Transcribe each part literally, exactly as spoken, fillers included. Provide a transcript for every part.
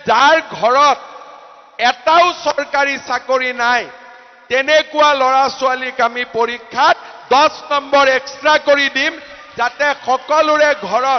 যাৰ ঘৰত এটাও চৰকাৰী চাকৰি নাই তেনেকুৱা লৰা ছোৱালীক আমি পৰীক্ষাত দহ নম্বৰ এক্সট্ৰা কৰি দিম যাতে সকলোৰে ঘৰত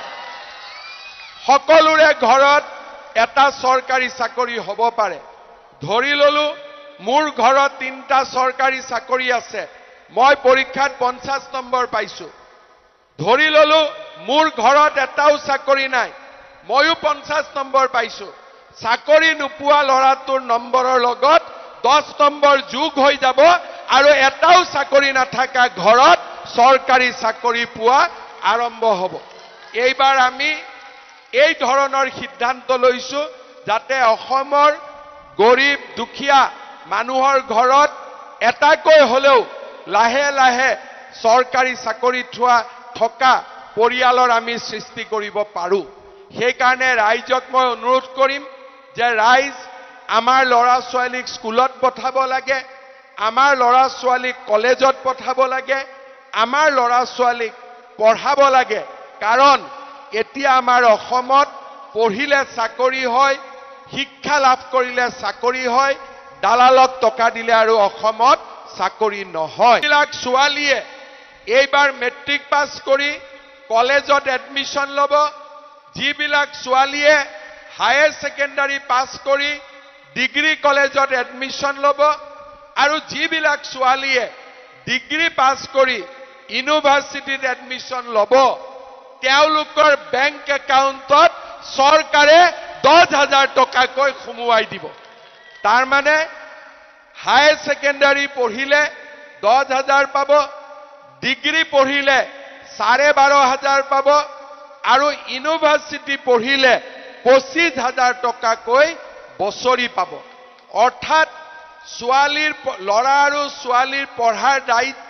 সকলোৰে ঘৰত এটা চৰকাৰী চাকৰি হ'ব পাৰে ধৰি ললো মোৰ ঘৰত তিনটা চৰকাৰী চাকৰি আছে মই পৰীক্ষাত পঞ্চাশ নম্বৰ পাইছো ধৰি ললো মোৰ ঘৰত এটাও চাকৰি নাই ময়ো পঞ্চাশ নম্বৰ পাইছো চাকৰি নোপোৱা লৰাটোৰ নম্বৰৰ লগত দহ নম্বৰ যোগ হৈ যাব আৰু এটাও চাকৰি নাথাকা ঘৰত চৰকাৰী চাকৰি পোৱা আৰম্ভ হ'ব এইবাৰ আমি এই ধৰণৰ সিদ্ধান্ত লৈছো যাতে অসমৰ গৰীব দুখীয়া মানুহৰ ঘৰত এটাকৈ হলেও লাহে লাহে চৰকাৰী চাকৰি থোৱা থকা পৰিয়ালৰ আমি সৃষ্টি কৰিব পাৰো সেই কাৰণে ৰাইজক মই অনুৰোধ কৰিম যে ৰাইজ আমাৰ লৰা ছোৱালীক স্কুলত পঠাব লাগে আমাৰ লৰা ছোৱালীক কলেজত পঠাব লাগে আমাৰ লৰা ছোৱালীক পঢ়াব লাগে কাৰণ এতিয়া আমাৰ অসমত পঢ়িলে চাকৰি হয় শিক্ষা লাভ কৰিলে চাকৰি হয় দালালক টকা দিলে আৰু অসমত চাকৰি নহয় বিলাক ছোৱালীয়ে এইবাৰ মেট্ৰিক পাছ কৰি কলেজত এডমিশন ল'ব যিবিলাক ছোৱালীয়ে হায়াৰ সেকেন্ডাৰী পাছ কৰি ডিগ্ৰী কলেজত এডমিশন ল'ব আৰু যিবিলাক ছোৱালীয়ে ডিগ্ৰী পাছ কৰি ইউনিভাৰ্চিটিত এডমিশন ল'ব তেওঁলোকৰ বেংক একাউণ্টত চৰকাৰে দহ হাজাৰ টকাকৈ সোমোৱাই দিব তাৰ মানে হায়াৰ সেকেন্ডাৰী পঢ়িলে দহ হাজাৰ পাব ডিগ্ৰী পঢ়িলে চাৰে বাৰ হাজাৰ পাব আৰু ইউনিভাৰ্চিটি পঢ়িলে পঁচিশ হাজাৰ টকাকৈ বছৰি পাব অৰ্থাৎ ছোৱালীৰ লৰা আৰু ছোৱালীৰ পঢ়াৰ দায়িত্ব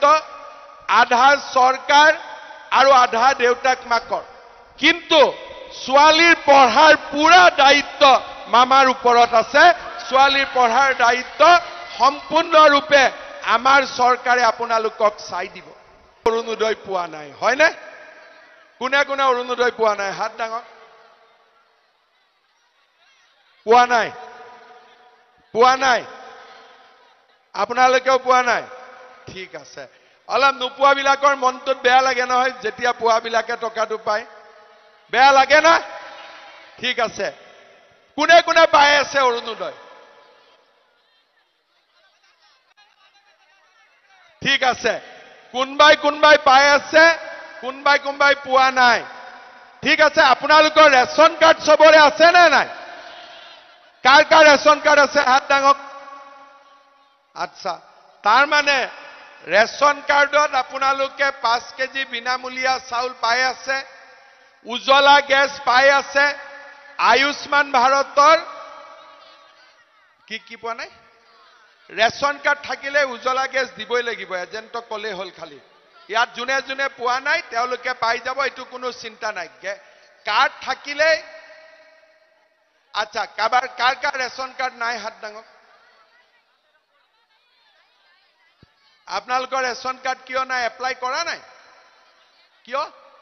আধা চৰকাৰ আৰু আধা দেউতাক মাকৰ কিন্তু ছোৱালীৰ পঢ়াৰ পুৰা দায়িত্ব মামাৰ ওপৰত আছে ছোৱালীৰ পঢ়াৰ দায়িত্ব সম্পূৰ্ণৰূপে আমাৰ চৰকাৰে আপোনালোকক চাই দিব অৰুণোদয় পোৱা নাই হয়নে কোনে কোনে অৰুণোদয় পোৱা নাই হাত ডাঙৰ পোৱা নাই পোৱা নাই আপোনালোকেও পোৱা নাই ঠিক আছে অলপ নোপোৱা বিলাকৰ মনটোত বেয়া লাগে নহয় যেতিয়া পোৱা বিলাকে টকাটো পায় বেয়া লাগে না ঠিক আছে কোনে কোনে পাই আছে অৰুণোদয় ঠিক আছে কোনবাই কোনবাই পাই আছে কোনবাই কোনবাই পোৱা নাই ঠিক আছে আপোনালোকৰ ৰেশন কাৰ্ড সবৰে আছে নে নাই কাৰ কাৰ ৰেশন কাৰ্ড আছে হাত ডাঙক আচ্ছা তাৰ মানে ৰেশন কাৰ্ডত আপোনালোকে পাঁচ কেজি বিনামূলীয়া চাউল পাই আছে উজ্জ্বলা গেছ পাই আছে আয়ুষ্মান ভাৰতৰ কি কি পোৱা নাই ৰেশন কাৰ্ড থাকিলে উজ্জ্বলা গেছ দিবই লাগিব এজেন্টক কলে হল খালি ইয়াত জুনে জুনে পোৱা নাই তেওঁলোকে পাই যাব এটো কোনো চিন্তা নাই কাৰ্ড থাকিলে আচ্ছা কাবাৰ কাৰ কাৰ ৰেশন কাৰ্ড নাই হাত ডাঙক আপোনালোকৰ ৰেশন কাৰ্ড কিয় নাই এপ্লাই কৰা নাই কিয়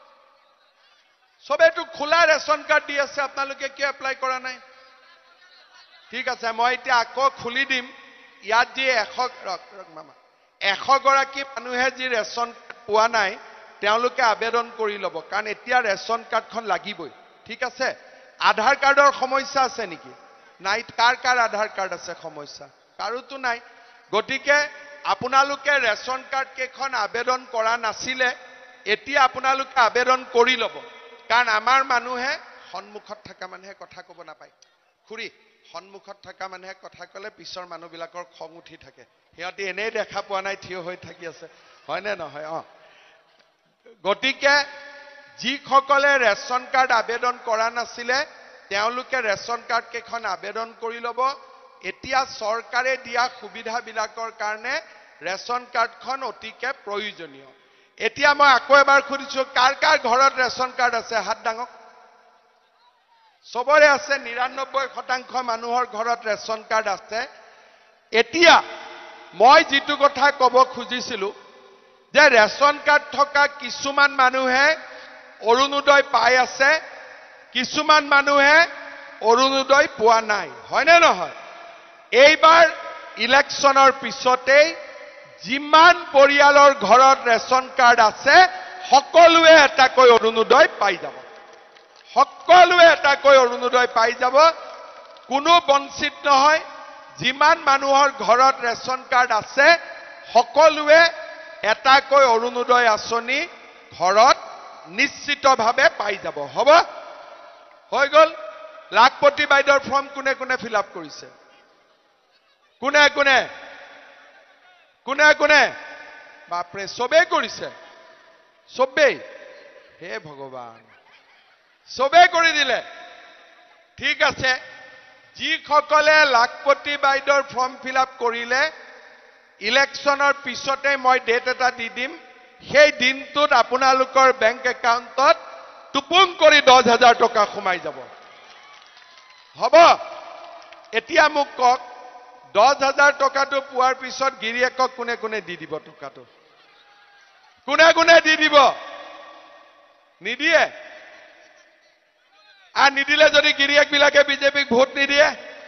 সবেটো খোলা ৰেশন কাৰ্ড দি আছে আপোনালোকে কিয় এপ্লাই কৰা নাই ঠিক আছে মই এতিয়া আকৌ খুলি দিম ইয়াত যি এশ মামা এশ গৰাকী মানুহে যি ৰেশন পোৱা নাই তেওঁলোকে আবেদন কৰি ল'ব কাৰণ এতিয়া ৰেশন কাৰ্ডখন লাগিবই ঠিক আছে আধাৰ কাৰ্ডৰ সমস্যা আছে নেকি নাই কাৰ কাৰ আধাৰ কাৰ্ড আছে সমস্যা কাৰোতো নাই গতিকে আপোনালোকে ৰেশন কাৰ্ড কেখন আবেদন কৰা নাছিলে এতিয়া আপোনালোকে আবেদন কৰি ল'ব কাৰণ আমাৰ মানুহে সন্মুখত থকা মানুহে কথা ক'ব নাপায় খুৰী সন্মুখত থকা মানুহে কথা ক'লে পিছৰ মানুহবিলাকৰ খং উঠি থাকে সিহঁতে এনেই দেখা পোৱা নাই থিয় হৈ থাকি আছে হয়নে নহয় অ গতিকে যিসকলে ৰেশন কাৰ্ড আবেদন কৰা নাছিলে তেওঁলোকে ৰেশন কাৰ্ড কেখন আবেদন কৰি ল'ব এতিয়া চৰকাৰে দিয়া সুবিধাবিলাকৰ কাৰণে ৰেশন কাৰ্ডখন অতিকে প্ৰয়োজনীয় এতিয়া মই আকৌ এবাৰ খুদিছো কাৰ কাৰ ঘৰত ৰেশন কাৰ্ড আছে হাত ডাঙক সবৰে আছে নিৰানব্বৈ শতাংশ মানুহৰ ঘৰত ৰেশন কাৰ্ড আছে এতিয়া মই যেটো কথা কব খুজিছিলো যে ৰেশন কাৰ্ড থকা কিছুমান মানুহে অৰুণোদয় পাই আছে কিছুমান মানুহে অৰুণোদয় পোৱা নাই হয়নে নহয় এইবাৰ ইলেকশ্যনৰ পিছতেই যিমান পৰিয়ালৰ ঘৰত ৰেচন কাৰ্ড আছে সকলোৱে এটাকৈ অৰুণোদয় পাই যাব সকলোৱে এটাকৈ অৰুণোদয় পাই যাব কোনো বঞ্চিত নহয় যিমান মানুহৰ ঘৰত ৰেচন কাৰ্ড আছে সকলোৱে এটাকৈ অৰুণোদয় আঁচনি ঘৰত নিশ্চিতভাৱে পাই যাব হ'ব হৈ গল লাখপতি বাইদেউৰ ফৰ্ম কোনে কোনে ফিল আপ কৰিছে কোনে কোনে কোনে কোনে বাপৰে সবেই কৰিছে সবেই হে ভগৱান সবেই কৰি দিলে ঠিক আছে যিসকলে লাখপতি বাইদেউৰ ফৰ্ম ফিল আপ কৰিলে ইলেকশ্যনৰ পিছতে মই ডেট এটা দি দিম সেই দিনটোত আপোনালোকৰ বেংক একাউণ্টত টুপুং কৰি দহ হাজাৰ টকা সোমাই যাব হ'ব এতিয়া মোক কক দহ হাজাৰ টকাটো পোৱাৰ পিছত গিৰিয়েকক কোনে কোনে দি দিব টকাটো কোনে কোনে দি দিব নিদিয়ে আর নিদিলে যদি গিৰিয়েক বিলাকে বিজেপিক ভোট নিদিয়ে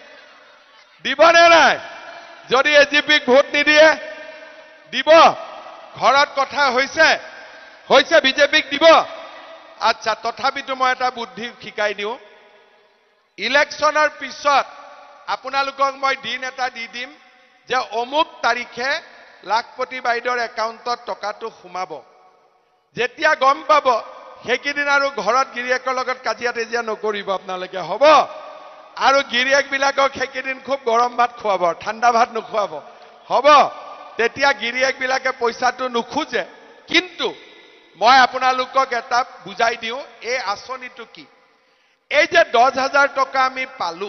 দিবনে নাই যদি এজিপিক ভোট নিদিয়ে দিব ঘৰত কথা হৈছে হৈছে বিজেপিক দিব আচ্ছা তথাপিতো মই এটা বুদ্ধি শিকাই দিও ইলেকশ্যনৰ পিছত আপোনালোকক মই দিন এটা দি দিম যে অমুক তাৰিখে লাখপতি বাইদেউৰ একাউণ্টত টকাটো সোমাব যেতিয়া গম পাব সেইকেইদিন আৰু ঘৰত গিৰিয়েকৰ লগত কাজিয়া তেজিয়া নকৰিব আপোনালোকে হ'ব আৰু গিৰিয়েক বিলাকক সেইকেইদিন খুব গৰম ভাত খুৱাব ঠাণ্ডা ভাত নোখুৱাব হ'ব তেতিয়া গিৰিয়েক বিলাকে পইচাটো নোখোজে কিন্তু মই আপোনালোকক এটা বুজাই দিও এই আঁচনিটো কি এই যে দহ হাজাৰ টকা আমি পালো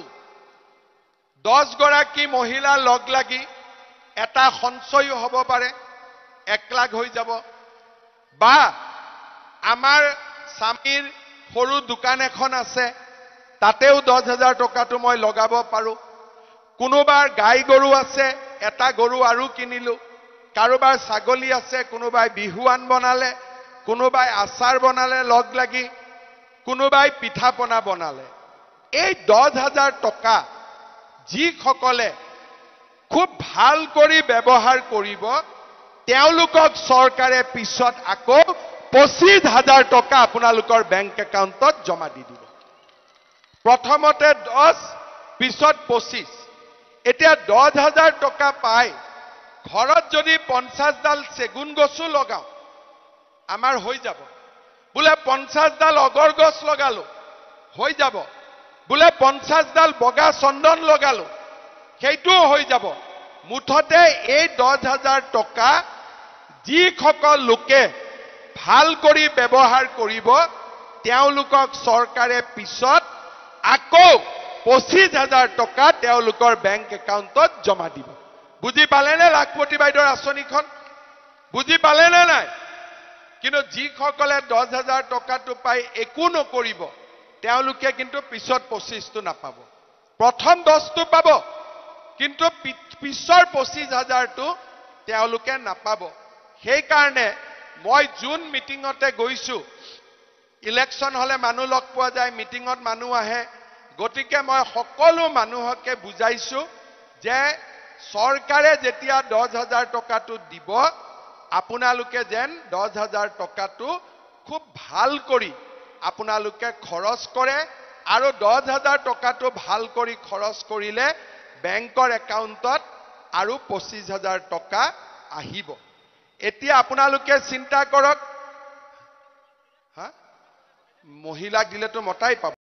দহ গৰাকী মহিলা লগ লাগি এটা সঞ্চয় হ'ব পাৰে এক লাখ হৈ যাব বা আমাৰ স্বামীৰ সৰু দোকান এখন আছে তাতেও দহ হাজাৰ টকাটো মই লগাব পাৰো কোনোবাৰ গাই গৰু আছে এটা গৰু আৰু কিনিলো কাৰোবাৰ ছাগলী আছে কোনোবাই বিহুৱান বনালে কোনোবাই আচাৰ বনালে লগ লাগি কোনোবাই পিঠা পনা বনালে এই দহ হাজাৰ টকা যিসকলে খুব ভাল কৰি ব্যৱহাৰ কৰিব তেওঁলোকক চৰকাৰে পিছত আকৌ পঁচিছ হাজাৰ টকা আপোনালোকৰ বেংক একাউণ্টত জমা দি দিব প্ৰথমতে দহ পিছত পঁচিছ এতিয়া দহ হাজাৰ টকা পাই ঘৰত যদি পঞ্চাছ ডাল চেগুন গছো লগাও আমাৰ হৈ যাব বোলে পঞ্চাছ ডাল অগৰ গছ লগালো হৈ যাব বোলে পঞ্চাছ ডাল বগা চন্দন লগালো সেইটোও হৈ যাব মুঠতে এই দহ হাজাৰ টকা যিসকল লোকে ভাল কৰি ব্যৱহাৰ কৰিব তেওঁলোকক চৰকাৰে পিছত আকৌ পঁচিছ হাজাৰ টকা তেওঁলোকৰ বেংক একাউণ্টত জমা দিব বুজি পালেনে লাখপতি বাইদেউৰ আঁচনিখন বুজি পালেনে নাই কিন্তু যিসকলে দহ হাজাৰ টকাটো পাই একো নকৰিব তেওঁলোকে কিন্তু পিছত পঁচিছটো নাপাব প্ৰথম দহটো পাব কিন্তু পিছৰ পঁচিছ হাজাৰটো তেওঁলোকে নাপাব সেই কাৰণে মই জুন মিটিঙতে গৈছো ইলেকশ্যন হলে মানুহ লগ পোৱা যায় মিটিঙত মানুহ আহে গতিকে মই সকলো মানুহকে বুজাইছো যে চৰকাৰে যেতিয়া দহ হাজাৰ টকাটো দিব আপোনালোকে যেন দহ হাজাৰ টকাটো খুব ভাল কৰি আপোনালোকে খৰচ কৰে আৰু দহ হাজাৰ টকাটো ভাল কৰি খৰচ কৰিলে বেংকৰ একাউণ্টত আৰু পঁচিছ হাজাৰ টকা আহিব এতিয়া আপোনালোকে চিন্তা কৰক হা মহিলাক দিলেতো মতাই পাব